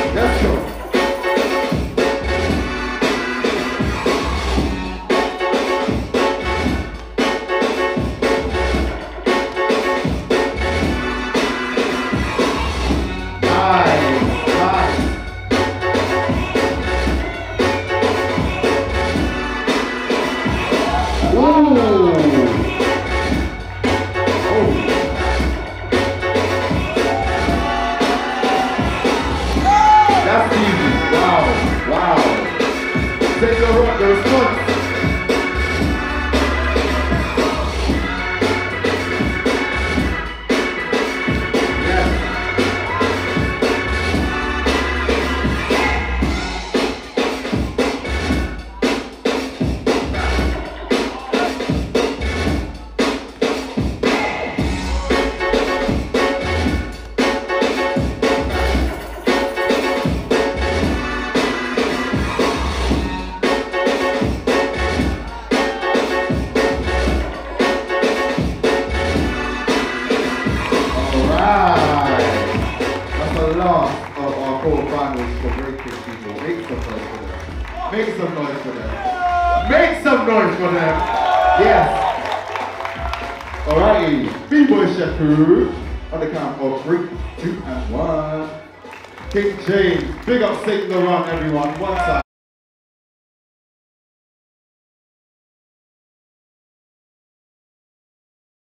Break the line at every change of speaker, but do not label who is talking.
Let's go. Make some noise for them. Make some noise for them. Yes. Alrighty. B-Boy Shepherd on the count of 3, 2, and 1. King James. Big up St. Laurent, everyone. One time.